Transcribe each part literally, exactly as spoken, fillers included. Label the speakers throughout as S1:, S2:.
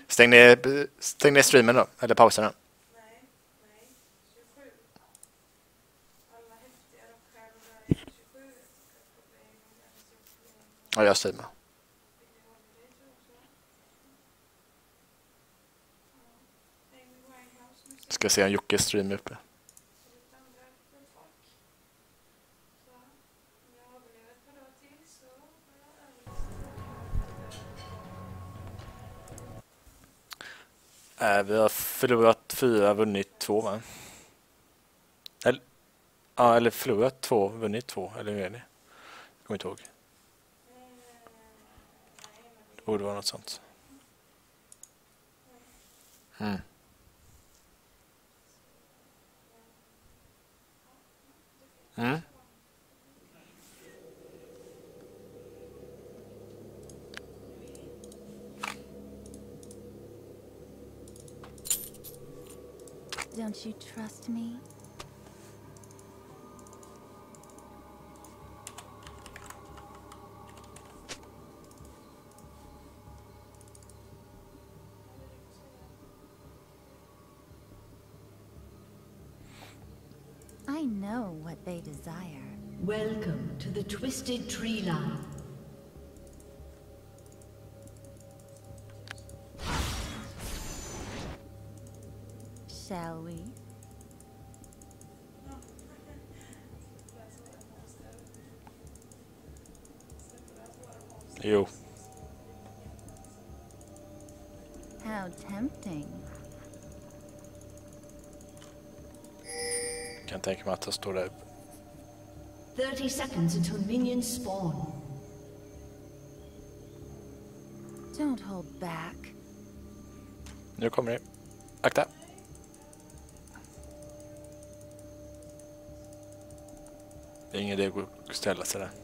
S1: Stäng ner, stäng ner streamen då, eller pausa den.
S2: Nej, nej. tjugosju. Alla häftiga rockstjärnor där är tjugosju.
S1: Ja, jag streamar. Ska se en Jocke stream uppe. Äh, vi har förlorat fyra, vunnit två, va? Eller, ja, eller förlorat två, vunnit två, eller hur är det? Jag kommer inte ihåg. Det borde vara något sånt. Mm. Mm.
S3: Don't you trust me? I know what they desire.
S4: Welcome to the Twisted Tree Line.
S3: Shall we?
S1: Jo.
S3: How tempting.
S1: Kan tänka mig att det står där.
S4: thirty seconds until minions spawn.
S3: Don't hold back.
S1: Nu kommer det. Akta. Det är ingen idé att ställa sig där.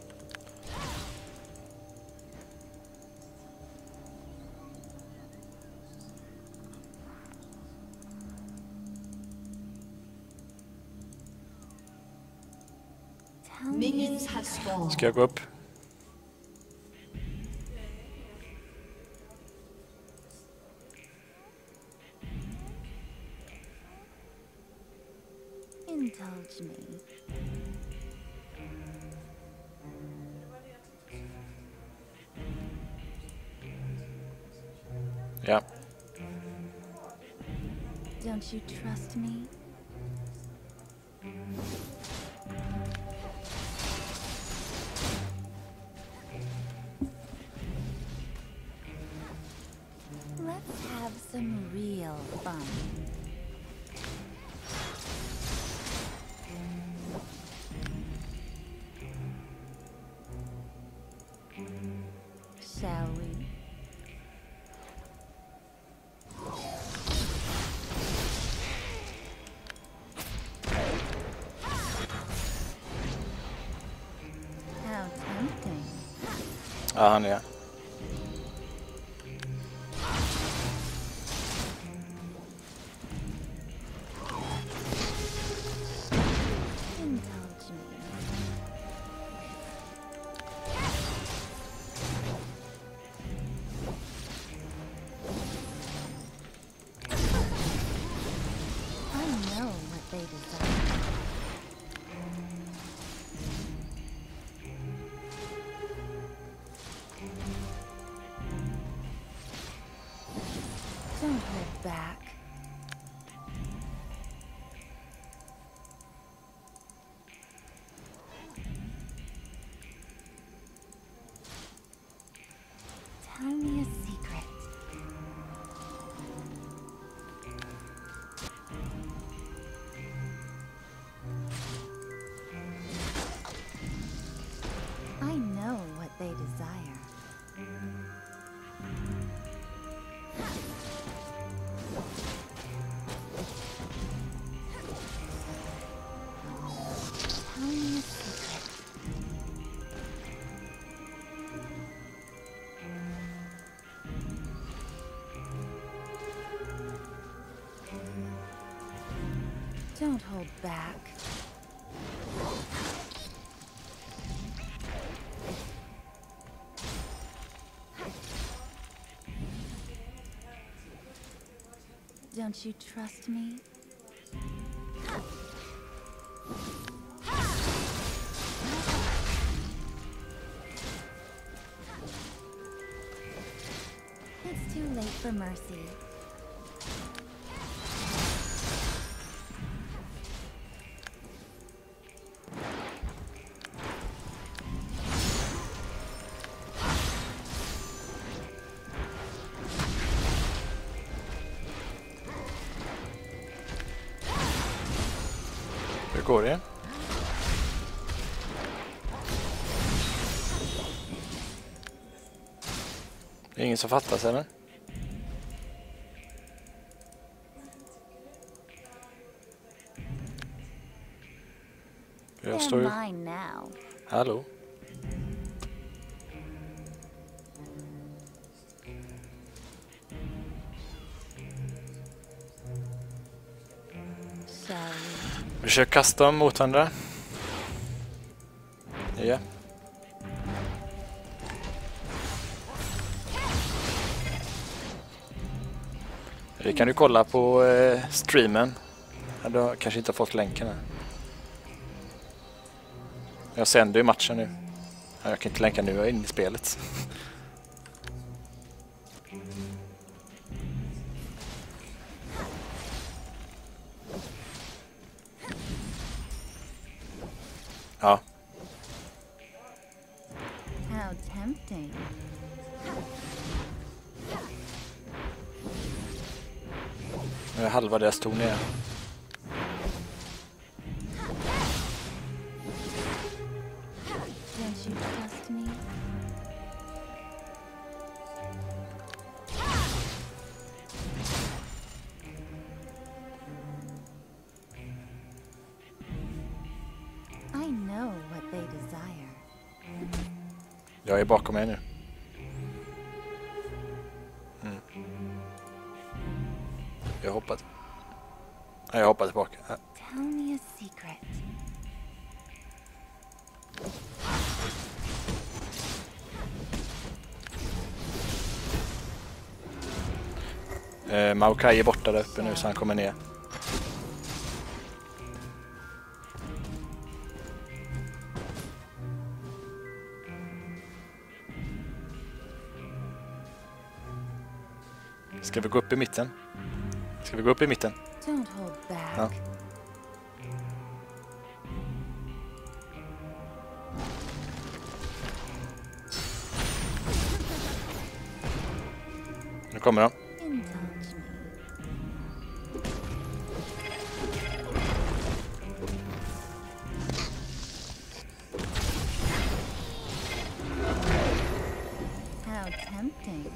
S4: Minions have spawned.
S1: Ska jag gå upp?
S3: Indulge me.
S1: Ja.
S3: Don't you trust me? Let's have some real fun. Shall we? How tempting.
S1: Ja, han är.
S3: Indulge me. I know what they desire. Don't hold back. Tell me a secret. I know what they desire. Tell me a secret. Don't hold back. Don't you trust me? It's too late for mercy.
S1: Hur går det? Det är ingen som fattas, eller? Jag står ju...
S3: They're mine now.
S1: Hallå?
S3: Shall we?
S1: Vi kör kasta dem mot varandra. Ja. Det kan du kolla på eh, streamen. Ja, du har kanske inte fått länken här. Jag sänder ju matchen nu. Ja, jag kan inte länka nu, jag är inne i spelet. Ja.
S3: How tempting.
S1: Nu är halva deras torn ner.
S3: Don't you trust me? I know what they desire.
S1: Jag är bakom er nu. Mm. Jag hoppar. Ja, jag hoppar tillbaka. Ja.
S3: Tell me a secret.
S1: Eh, Maokai är borta där uppe nu så han kommer ner. Ska vi gå upp i mitten? Ska vi gå upp i mitten?
S3: Don't hold back.
S1: Ja. Nu kommer de.
S3: Indulge me. How tempting.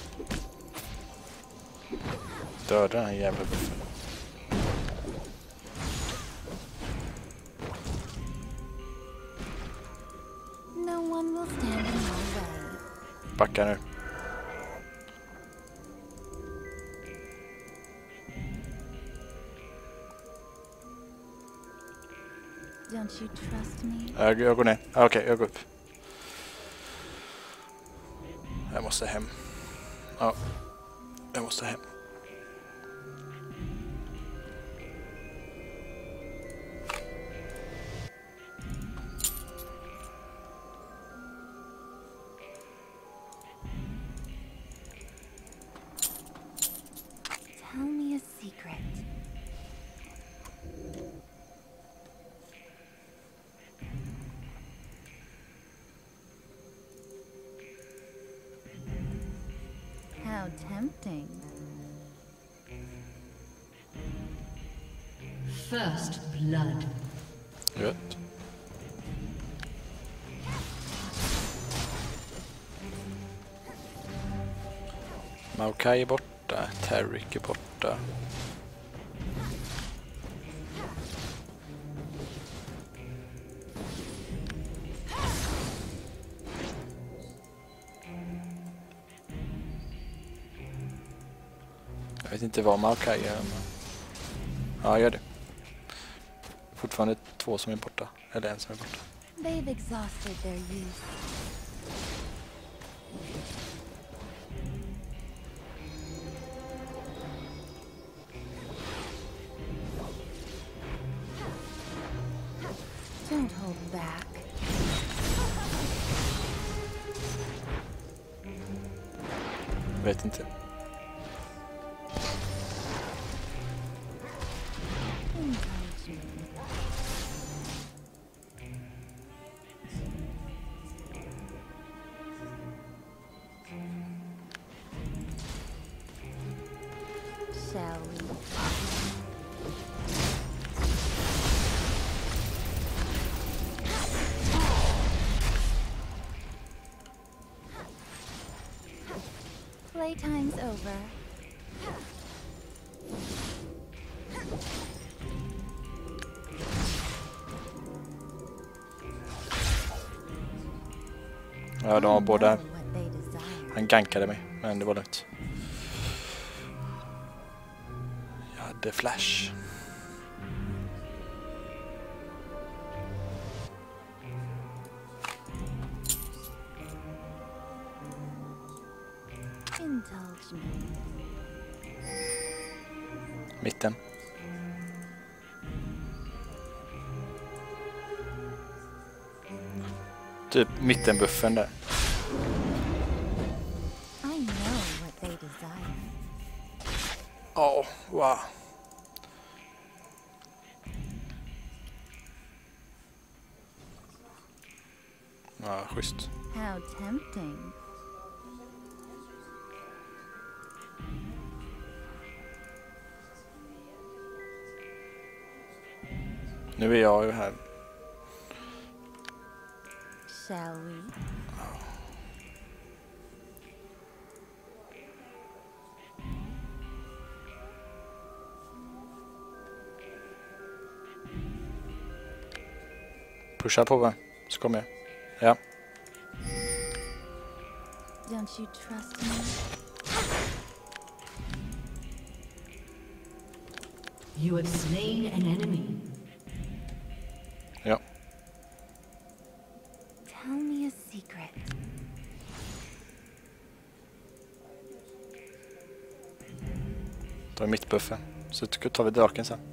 S1: Döda den här jävla buffen.
S3: No one will stand in my way.
S1: Backa nu.
S3: Don't you trust me?
S1: Jag, jag går ner. Ah, Okej, okay, jag går upp. Jag måste hem. Ja. Jag måste hem.
S3: Tell me a secret. How tempting.
S4: First blood.
S1: Gött. Maokai är borta. Tarek är borta. Jag vet inte vad Maokai gör. Men... Ja, gör det. Fortfarande två som är borta. Eller en som är borta.
S3: They've exhausted their use.
S1: Vet inte.
S3: Indulge me. Shall we? Playtime's over.
S1: Ja, de var
S3: I
S1: båda.
S3: know what they desire.
S1: Han gankade mig, men det var lugnt. Jag hade flash.
S3: Indulge me.
S1: Mitten. Typ mittenbuffen där.
S3: I know what they desire.
S1: Åh, oh, wow. Ja, schysst.
S3: How tempting.
S1: Nu är jag ju här.
S3: Shall we?
S1: Pusha på, va? Så kommer jag. Ja.
S3: Don't you trust me?
S4: You have slain an enemy.
S1: Ja.
S3: Tell me a secret.
S1: Då är mittbuffen. Så tar vi draken sen.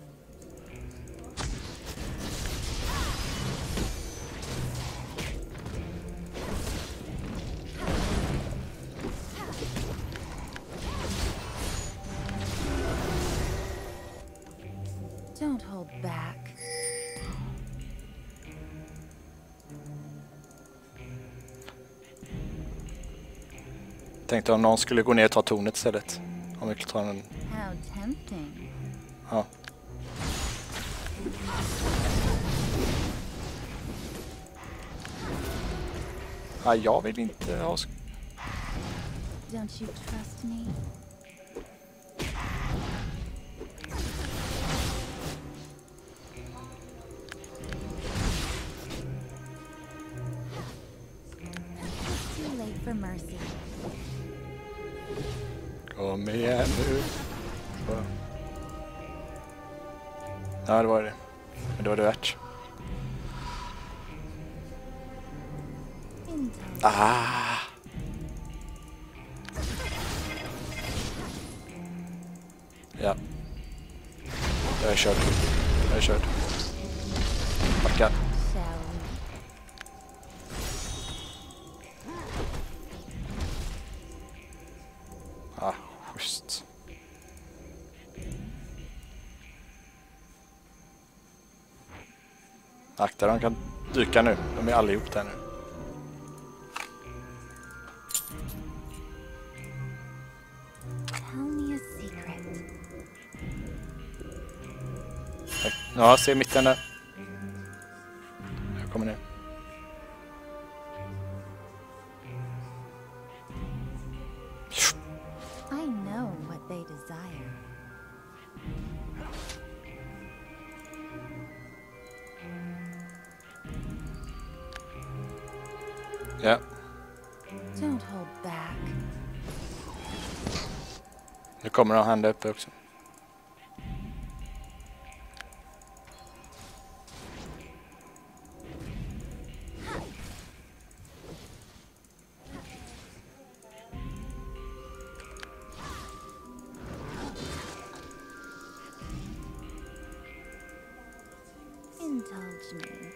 S3: Don't hold back.
S1: Tänkte om någon skulle gå ner och ta tornet istället. Om vi tar en...
S3: How tempting.
S1: Ja. Ja, jag vill inte ha... sk-
S3: Don't you trust me? It's too late for mercy.
S1: Kom igen nu. Så. Ja, det var det. Men det var det värt.
S3: Indulge.
S1: Ah! Ja. Jag är körd. Jag är körd. Backa.
S3: Shall we?
S1: Ah, schysst. Akta, de kan dyka nu. De är allihop där nu.
S3: Tell me a secret.
S1: Ja, jag ser mitten där. Jag kommer ner.
S3: I know what they desire.
S1: Ja.
S3: Don't hold back.
S1: Nu kommer de hända uppe också.
S3: Indulge me.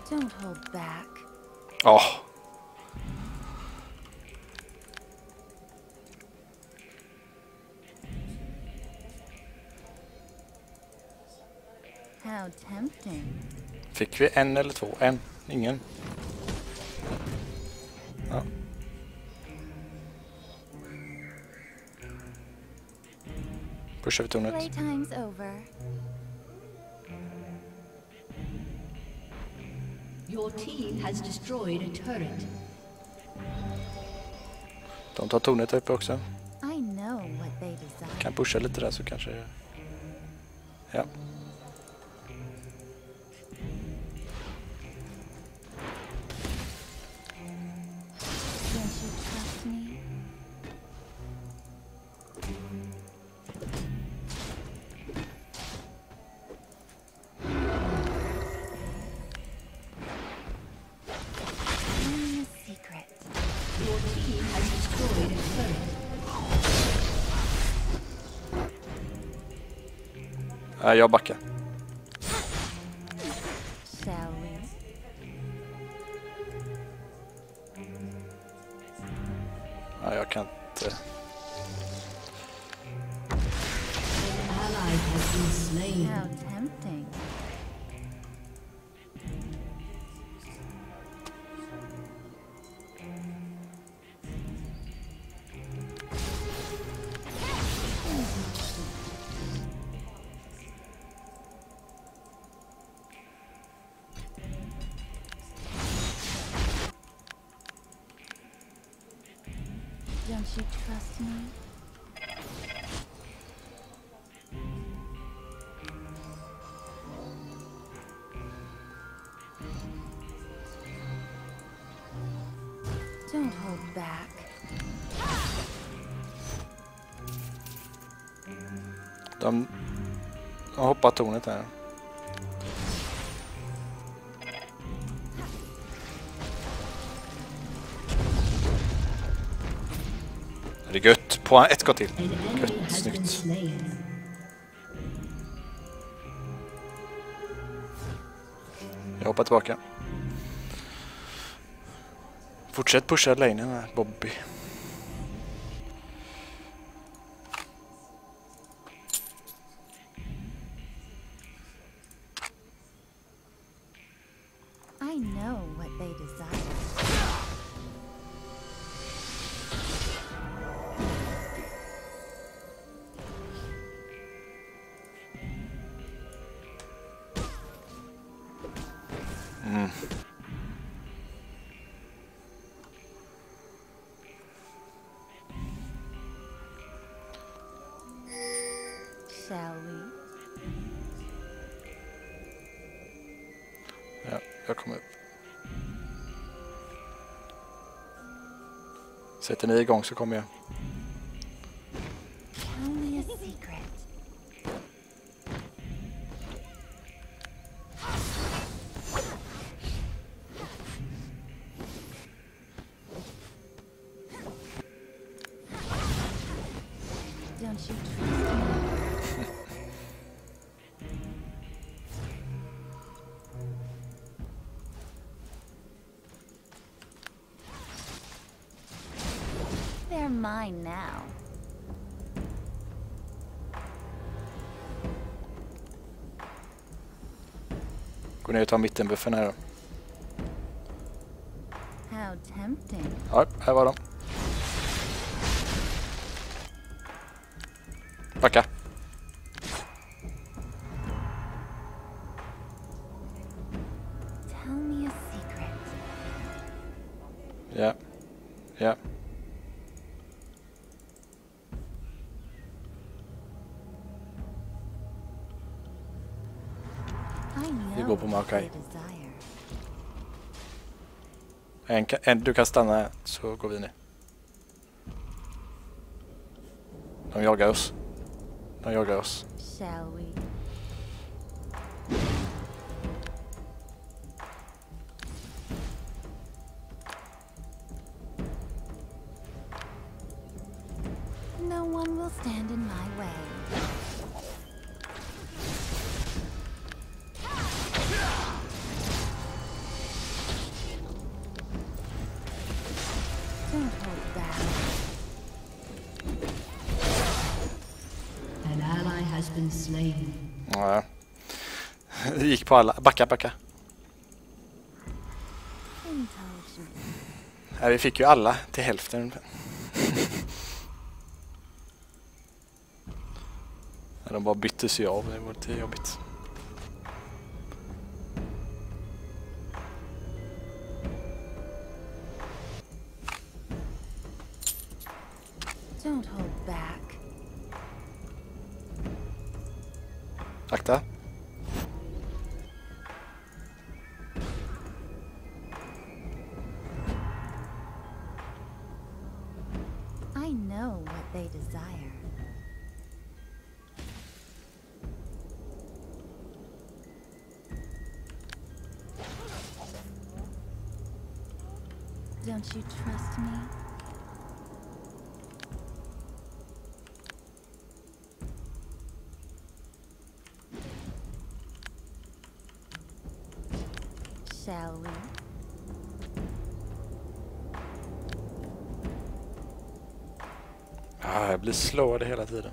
S3: Don't hold back.
S1: Ja.
S3: How tempting.
S1: Fick vi en eller två? En? Ingen? Ja. Pushar vi tornet.
S3: Playtime's over.
S4: Your team has destroyed a turret.
S1: De tar tornet uppe också.
S3: I know what they desire.
S1: Kan pusha lite där så kanske... Ja.
S3: Don't you trust me? Tell me a secret.
S4: Your team has destroyed a turret.
S1: Nej, jag backar.
S3: Shall we?
S1: Ja, jag kan inte...
S4: An ally has been slain.
S3: How tempting. Don't you trust me? Don't hold back.
S1: De har hoppat tornet här. Det är gött. På ett skott till.
S4: An enemy
S1: Gött,
S4: has been
S1: snyggt.
S4: slain.
S1: Jag hoppar tillbaka. Fortsätt pusha lanen här, Bobby.
S3: I know what they desire.
S1: Mm.
S3: Shall we?
S1: Ja, jag kommer upp. Sätter ni igång så kommer jag.
S3: Tell me a secret. Don't you trust me? They're mine now.
S1: Gå ner och ta mittenbuffen här då.
S3: How tempting.
S1: Ja, här var de. Backa.
S3: Tell me a secret.
S1: Ja. Ja.
S3: I know
S1: Vi går på
S3: what
S1: Maokai.
S3: they desire.
S1: En, ka- en, du kan stanna här så går vi ner. De jagar oss. De jagar oss.
S3: Shall we? No one will stand in my way.
S1: Ja. Det gick på alla. Backa, backa.
S3: Indulge me.
S1: Ja, vi fick ju alla till hälften. Ja, de bara bytte sig av. Det var lite jobbigt.
S3: Don't hold back.
S1: Akta.
S3: I know what they desire. Don't you trust me? Shall we?
S1: Ah, jag blir slåad hela tiden.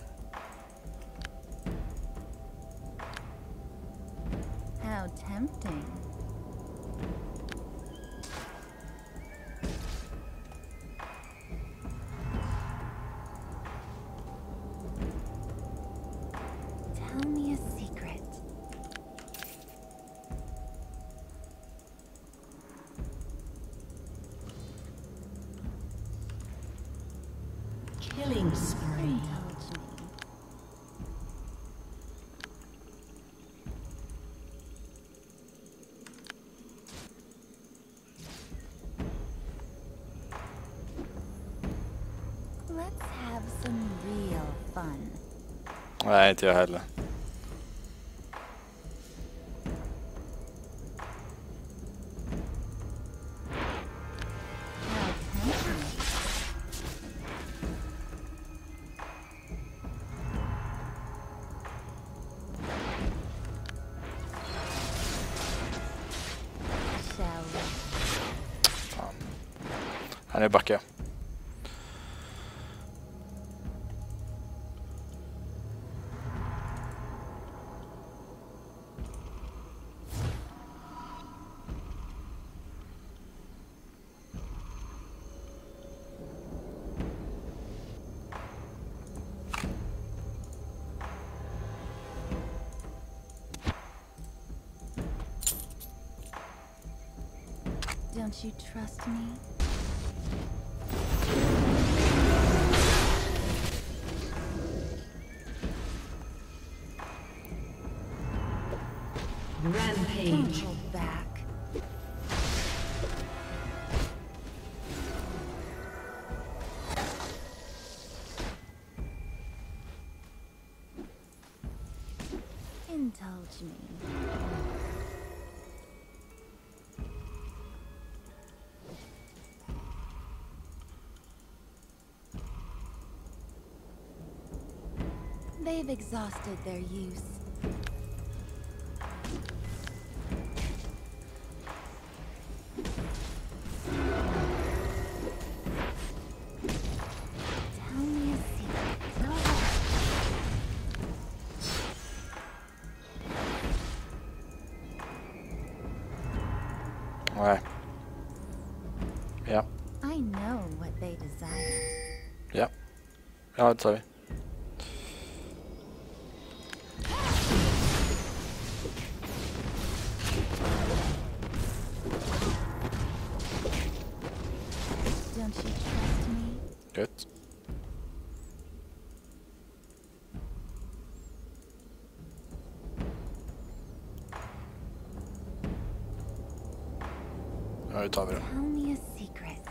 S3: How tempting. Tell me a secret.
S4: Killing spree.
S3: Indulge me. Let's have some real fun.
S1: Nej, inte jag heller.
S3: How tempting. Shall we?
S1: Fan. Här är backa.
S3: Don't you trust me? Don't
S4: Rampage.
S3: hold back. Indulge me. They've exhausted their use. Tell me a secret.
S1: Nej. Ja.
S3: I know what they desire.
S1: Ja. Ja, det tar vi.
S3: Don't you trust me?
S1: Gött. Ja, det tar vi då.
S3: Tell me a secret.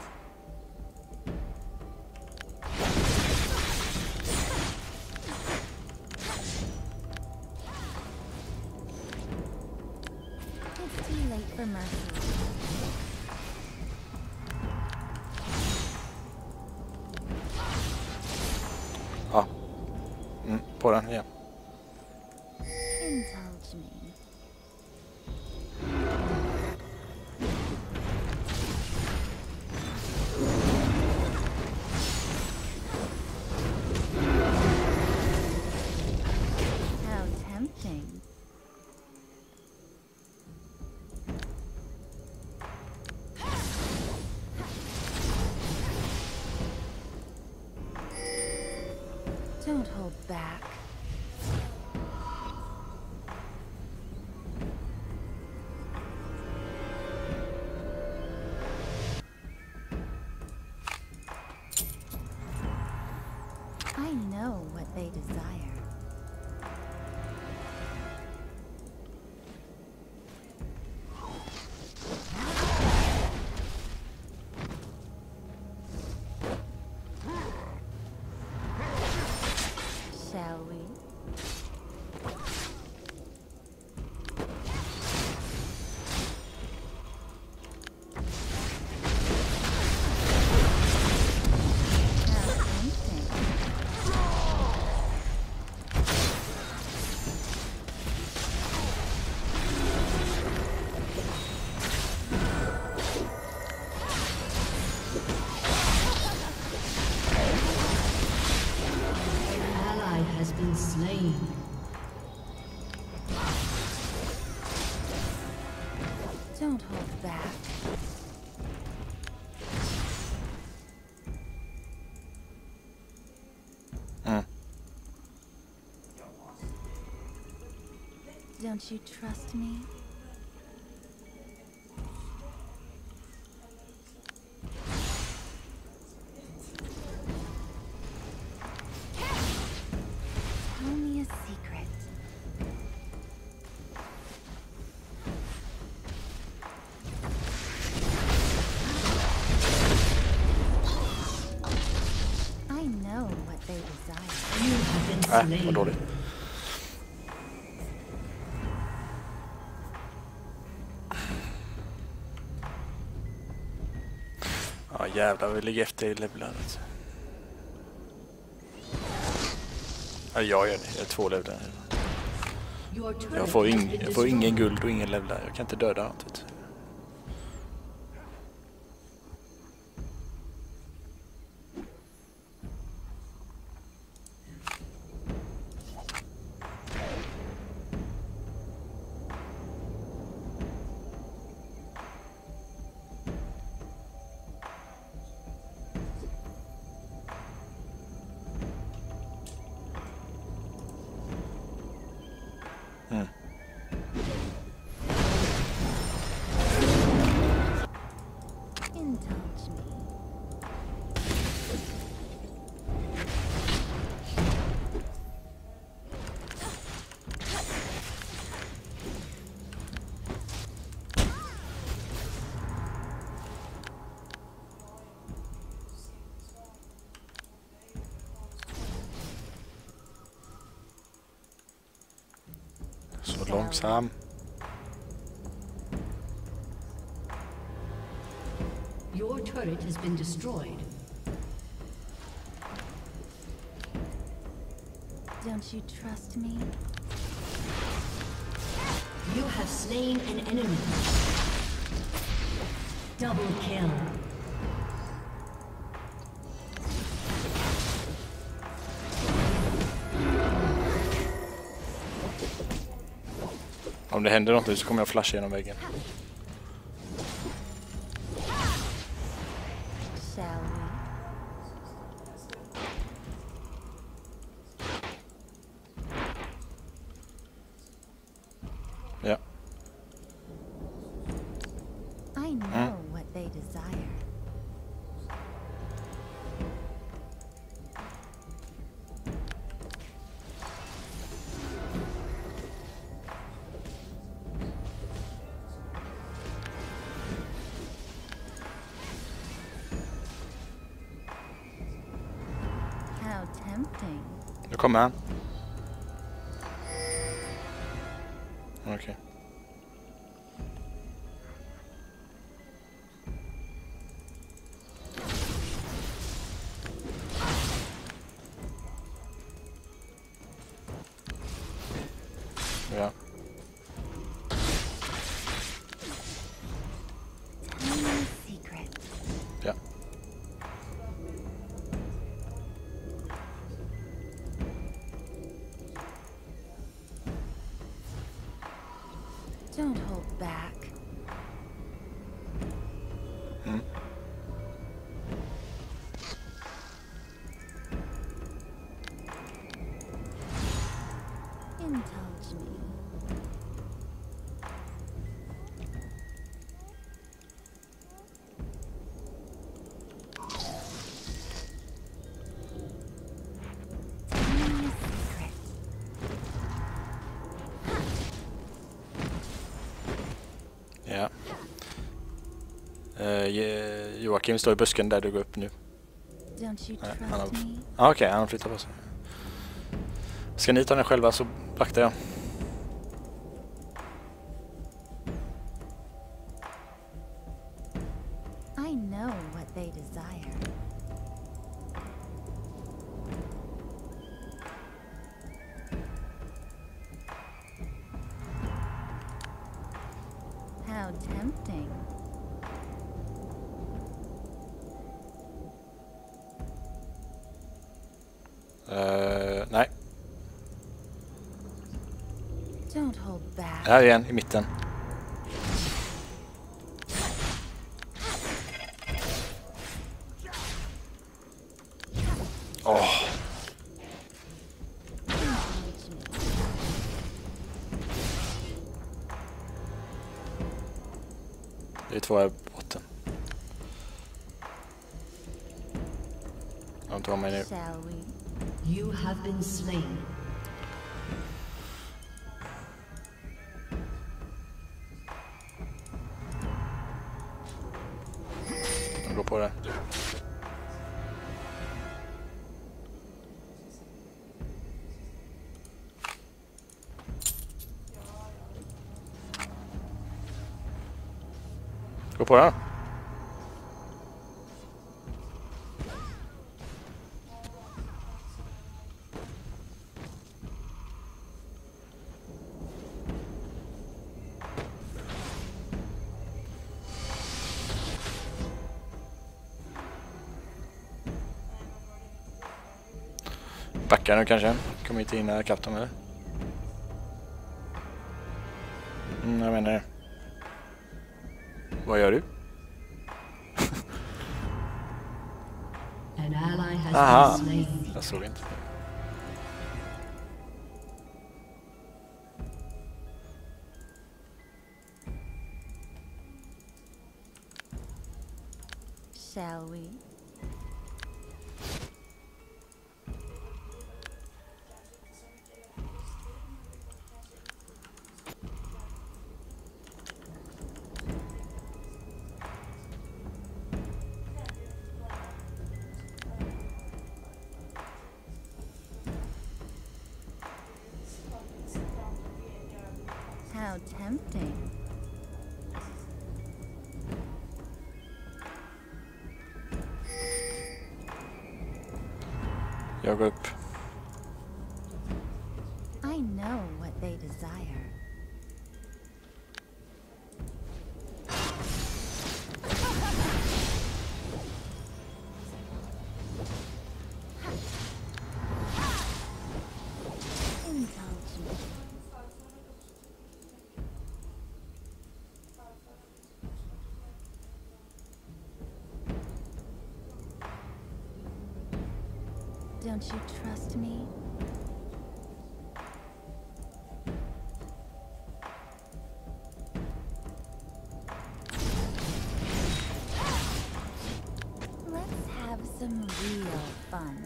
S3: It's too late for mercy.
S1: Ja. Mm, på den igen.
S3: Indulge me. How tempting. Don't hold back. I know what they desire. Shall we? How tempting.
S4: An ally has been slain.
S3: Don't hold back.
S1: Mm.
S3: Don't you trust me? Tell me a secret. I know what they desire.
S4: You have been
S1: Äh,
S4: slain.
S1: vad dåligt. Ja jävlar, vi ligger efter i levlandet. Ja, jag gör det. Jag är två levlar.
S4: Your turret
S1: Jag får,
S4: has
S1: ing,
S4: been
S1: jag får ingen
S4: destroyed.
S1: guld och ingen levlar. Jag kan inte döda allt. Mm.
S3: Indulge me.
S1: Så långsam.
S4: Your turret has been destroyed.
S3: Don't you trust me?
S4: You have slain an enemy. Double kill.
S1: Om det händer något så kommer jag flasha genom väggen.
S3: Shall we?
S1: Ja.
S3: I know what they desire. How tempting.
S1: Nu kommer han. Okej. Ja.
S3: Tell me a secret.
S1: Ja. Uh, Joakim står i busken där du går upp nu.
S3: Don't you
S1: Nej,
S3: trust
S1: han har...
S3: me?
S1: Ah, okej, okay, han flyttar på sig. Ska ni ta den själva så vaktar jag.
S3: I know what they desire. How tempting.
S1: Uh, nej,
S3: Don't hold back.
S1: här igen i mitten. Åh. Det är två här botten. De tar mig nu.
S3: Shall we?
S4: You have been slain.
S1: De går på det. Gå på den. Backar nu kanske. Kommer inte in här kapten eller? Mm, jag menar det. Vad gör du?
S4: An ally has
S1: Aha,
S4: been slain.
S1: jag såg inte.
S3: Shall we? How tempting.
S1: Jag går upp.
S3: I know what they desire. Indulge me. Don't you trust me? Let's have some real fun.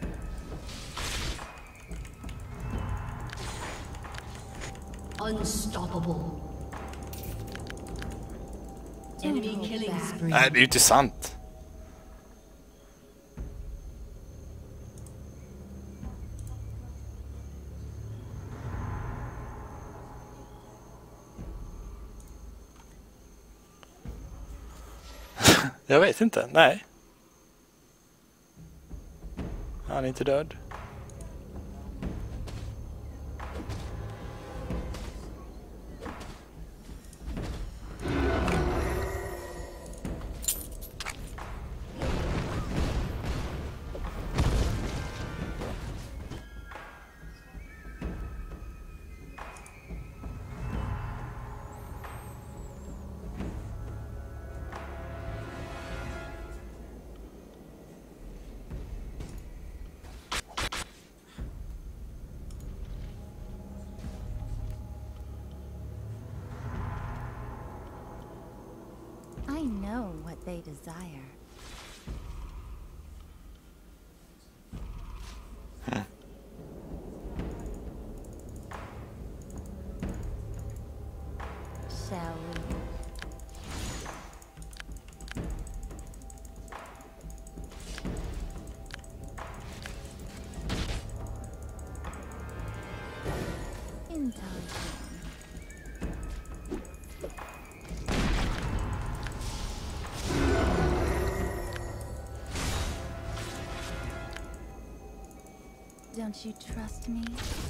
S4: Unstoppable. Enemy
S3: hold
S4: killing
S3: back.
S4: spree.
S1: Nej, det är ju inte sant. Jag vet inte, nej. Han är inte död.
S3: I know what they desire. Shall we? Don't you trust me?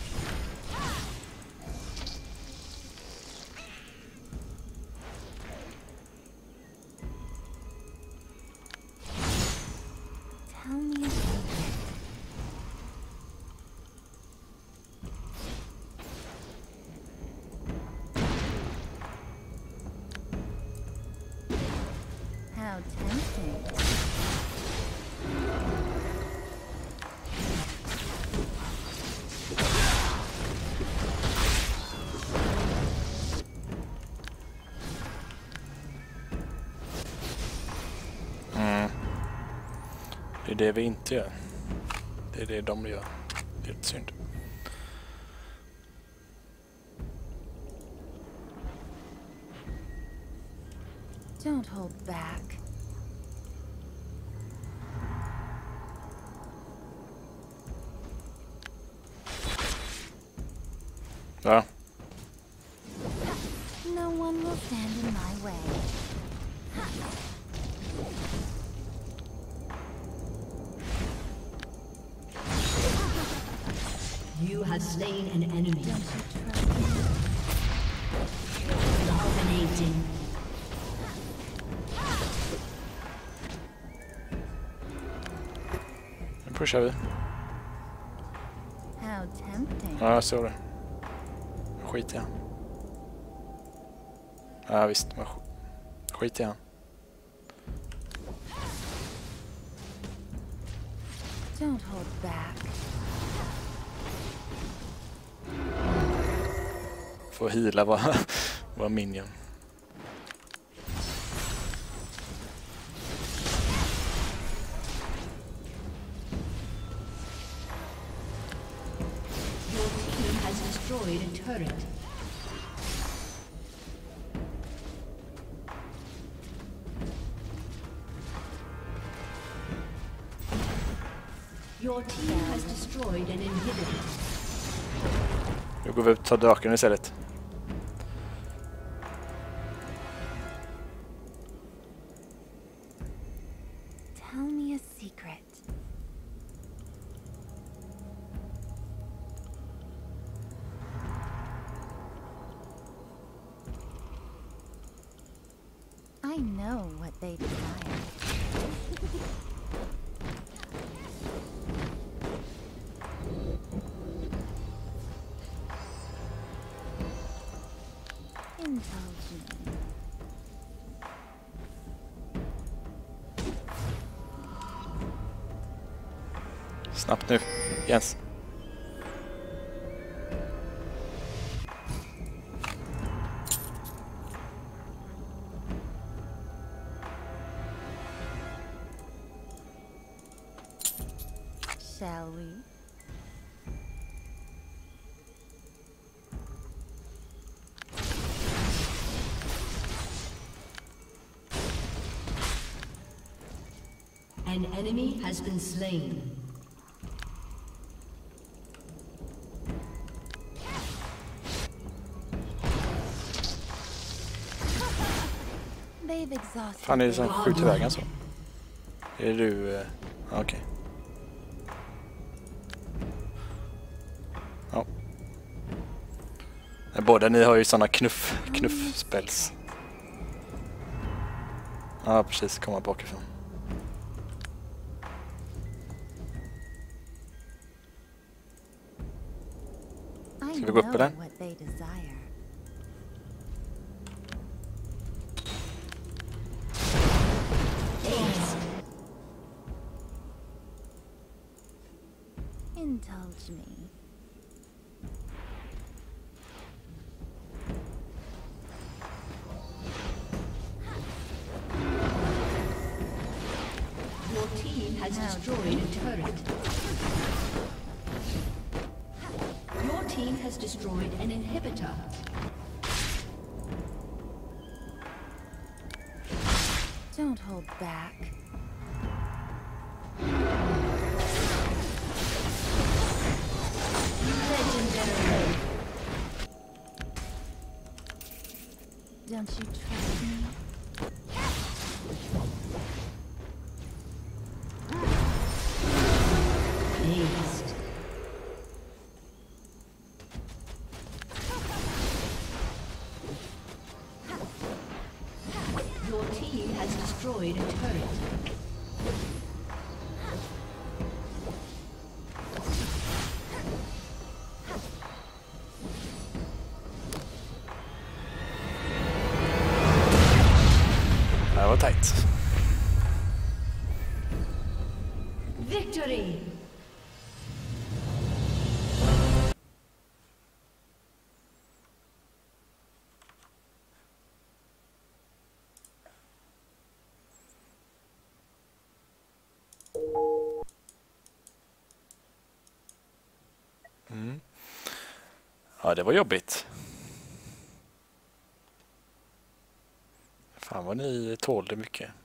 S3: Tell me a secret. How tempting.
S1: Det är det vi inte gör. Det är det de gör. Det är synd.
S3: Don't hold back.
S1: Ja.
S3: No one will stand in my way.
S4: You have slain an enemy.
S3: Don't you trust me?
S4: Dominating.
S1: Nu pushar vi.
S3: How tempting.
S1: Ja, jag såg det. Skit i han. Ja, visst. Men sk- skit i han.
S3: Don't hold back.
S1: Får heala vara var minion.
S4: Your team has destroyed a turret. Your team has destroyed an inhibitor.
S1: Nu går vi upp och tar draken istället.
S3: Tell me a secret. I know what they desire. Indulge me.
S1: Snabbt nu. Jens.
S3: Shall we?
S4: An enemy has been slain.
S3: They've exhausted.
S1: Fan är det som
S3: their-
S1: skjuter iväg så? Är du... Eh, Okej. Okay. Ja. Båda ni har ju såna knuff, knuff-spells. Ja, precis. Komma bakifrån.
S3: I
S1: Ska vi gå upp
S3: know
S1: eller?
S3: what they desire. Indulge me.
S4: Your team has destroyed a turret. Your team has destroyed an inhibitor.
S3: Don't hold back.
S4: Legendary.
S3: Don't you trust me?
S4: Aced. He has destroyed a turret.
S1: Det var tajt.
S4: Victory!
S1: Mm. Ja, det var jobbigt. Fan vad ni tålde mycket.